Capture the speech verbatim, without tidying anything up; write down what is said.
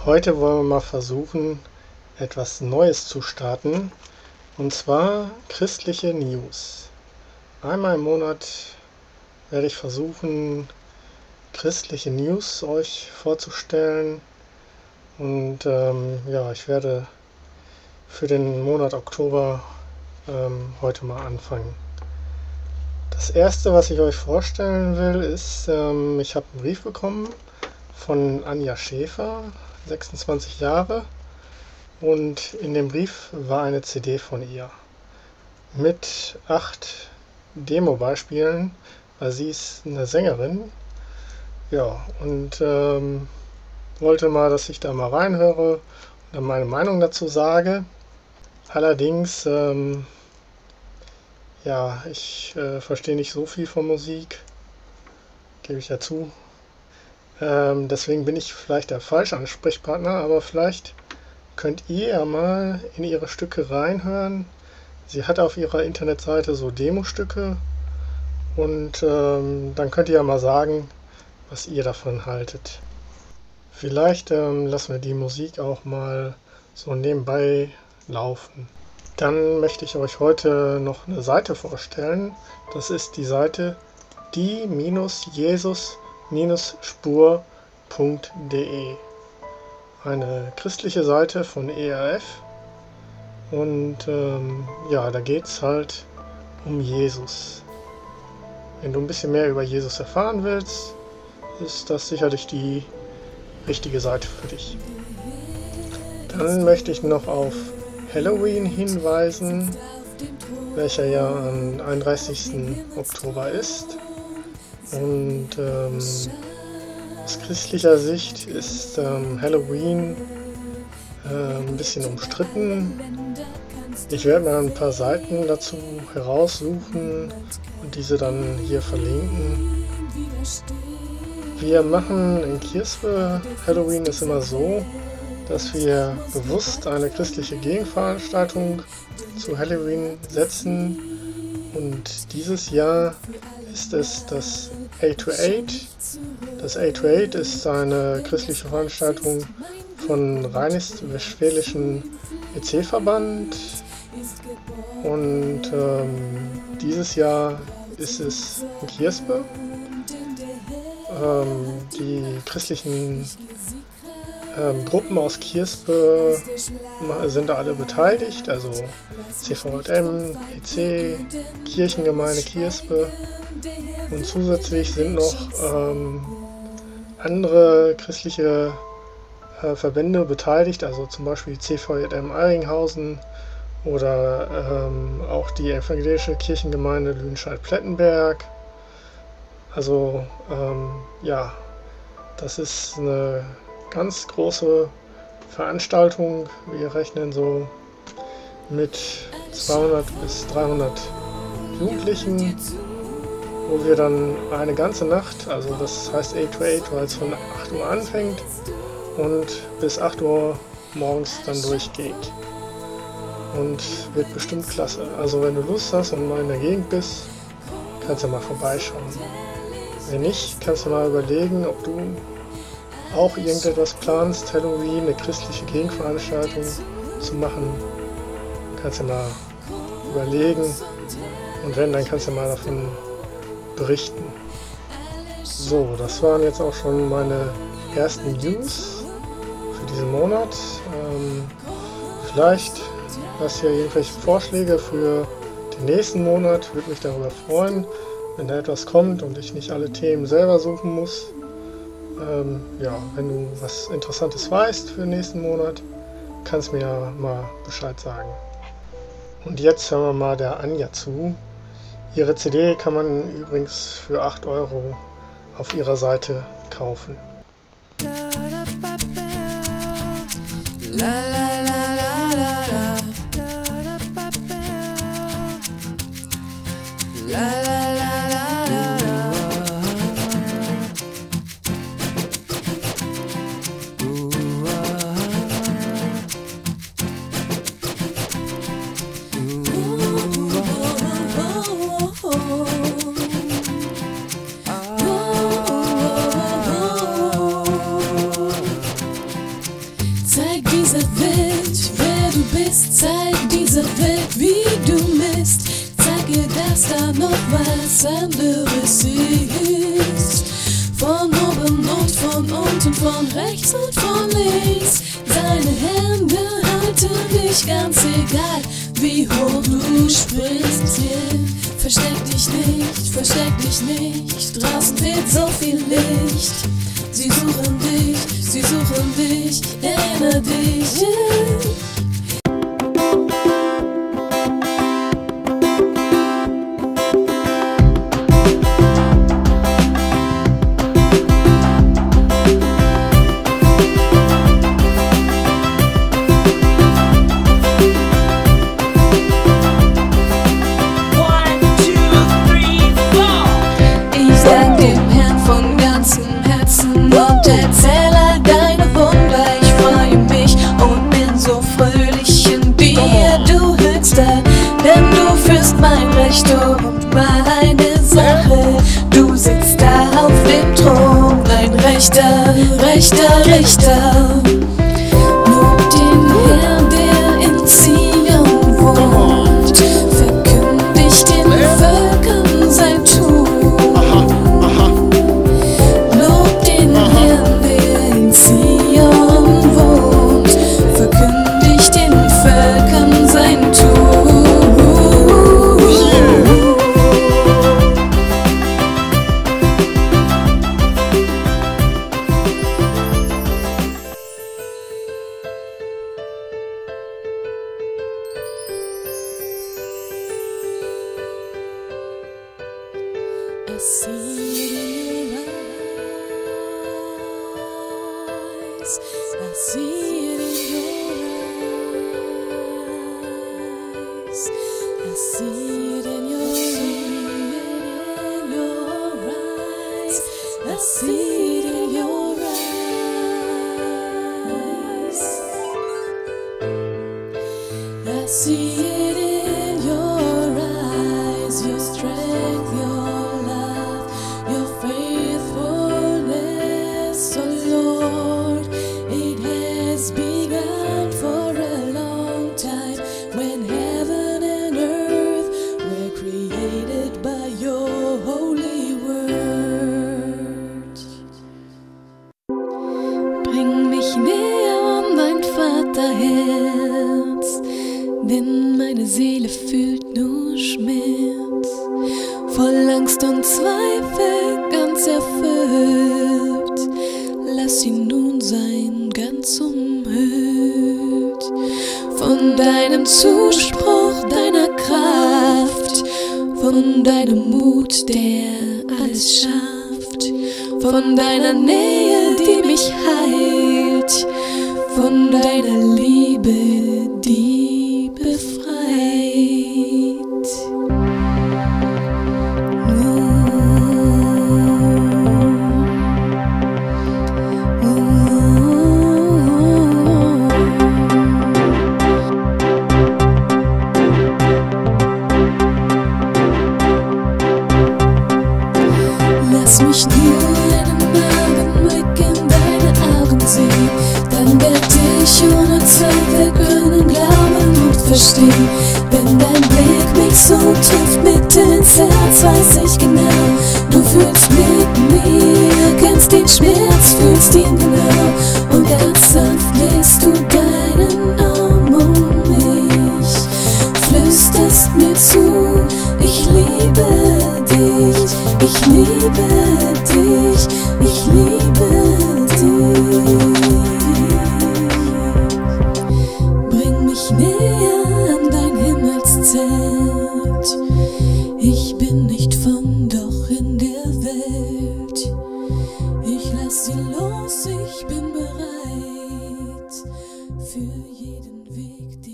Heute wollen wir mal versuchen, etwas Neues zu starten, und zwar christliche News. Einmal im Monat werde ich versuchen, christliche News euch vorzustellen, und ähm, ja, ich werde für den Monat Oktober ähm, heute mal anfangen. Das erste, was ich euch vorstellen will, ist, ähm, ich habe einen Brief bekommen von Anja Schäfer, sechsundzwanzig Jahre, und in dem Brief war eine C D von ihr mit acht Demo-Beispielen, weil sie ist eine Sängerin. Ja, und ähm, wollte mal, dass ich da mal reinhöre und dann meine Meinung dazu sage. Allerdings, ähm, ja, ich äh, verstehe nicht so viel von Musik, gebe ich ja zu. Ähm, deswegen bin ich vielleicht der falsche Ansprechpartner, aber vielleicht könnt ihr ja mal in ihre Stücke reinhören. Sie hat auf ihrer Internetseite so Demo-Stücke, und ähm, dann könnt ihr ja mal sagen, was ihr davon haltet. Vielleicht ähm, lassen wir die Musik auch mal so nebenbei laufen. Dann möchte ich euch heute noch eine Seite vorstellen. Das ist die Seite die Jesus Spur punkt de. Eine christliche Seite von E R F. Und ähm, ja, da geht es halt um Jesus. Wenn du ein bisschen mehr über Jesus erfahren willst, ist das sicherlich die richtige Seite für dich. Dann möchte ich noch auf Halloween hinweisen, welcher ja am einunddreißigsten Oktober ist. Und ähm, aus christlicher Sicht ist ähm, Halloween äh, ein bisschen umstritten. Ich werde mal ein paar Seiten dazu heraussuchen und diese dann hier verlinken. Wir machen in Kierspe Halloween ist immer so, dass wir bewusst eine christliche Gegenveranstaltung zu Halloween setzen, und dieses Jahr ist es das A to acht. Das A to acht ist eine christliche Veranstaltung von Rheinisch-Westfälischen E C-Verband, und ähm, dieses Jahr ist es in Kierspe. Ähm, die christlichen ähm, Gruppen aus Kierspe sind da alle beteiligt, also C V J M, E C, Kirchengemeinde Kierspe, und zusätzlich sind noch ähm, andere christliche äh, Verbände beteiligt, also zum Beispiel C V J M Eiringhausen oder ähm, auch die evangelische Kirchengemeinde Lüdenscheid-Plettenberg. Also ähm, ja, das ist eine ganz große Veranstaltung. Wir rechnen so mit zweihundert bis dreihundert Jugendlichen, wo wir dann eine ganze Nacht, also das heißt A to acht, weil es von acht Uhr anfängt und bis acht Uhr morgens dann durchgeht. Und wird bestimmt klasse. Also wenn du Lust hast und mal in der Gegend bist, kannst du mal vorbeischauen. Wenn nicht, kannst du mal überlegen, ob du auch irgendetwas planst, Halloween, eine christliche Gegenveranstaltung zu machen. Kannst du mal überlegen, und wenn, dann kannst du mal davon berichten. So, das waren jetzt auch schon meine ersten News für diesen Monat. Ähm, vielleicht hast du ja irgendwelche Vorschläge für den nächsten Monat. Würde mich darüber freuen, wenn da etwas kommt und ich nicht alle Themen selber suchen muss. Ähm, ja, wenn du was Interessantes weißt für den nächsten Monat, kannst du mir ja mal Bescheid sagen. Und jetzt hören wir mal der Anja zu. Ihre C D kann man übrigens für acht Euro auf ihrer Seite kaufen. dieser Welt wie du bist. Zeig ihr, dass da noch was anderes ist. Von oben und von unten, von rechts und von links. Seine Hände halten dich, ganz egal wie hoch du springst. Yeah. Versteck dich nicht, versteck dich nicht, draußen fehlt so viel Licht. Sie suchen dich, sie suchen dich, erinnere dich. Yeah. Und erzähl all deine Wunder, ich freue mich und bin so fröhlich in dir, du Höchster, denn du führst mein Recht und meine Sache. Du sitzt da auf dem Thron, ein rechter, rechter Richter. Lob den Herrn, der in Zion wohnt, verkündigt den Völkern sein Tun. I see it in your eyes. I see it in your eyes. I see it in your, in your eyes. I see it in your eyes. I see it in your eyes. Your strength, your Herz, denn meine Seele fühlt nur Schmerz, voll Angst und Zweifel ganz erfüllt. Lass sie nun sein, ganz umhüllt von deinem Zuspruch, deiner Kraft, von deinem Mut, der alles schafft, von deiner Nähe, die mich heilt, von deiner Liebe, die befreit. Oh, oh, oh. Lass mich nur einen Augenblick in deine Augen sehen, dann werd ich ohne Zweifel können glauben und verstehen. Wenn dein Blick mich so trifft mitten ins Herz, weiß ich genau, du fühlst mit mir, kennst den Schmerz, fühlst ihn genau. Und ganz sanft legst du deinen Arm um mich, flüsterst mir zu, ich liebe dich, ich liebe dich, ich liebe dich. Näher an dein Himmelszelt. Ich bin nicht von, doch in der Welt. Ich lass sie los, ich bin bereit für jeden Weg, den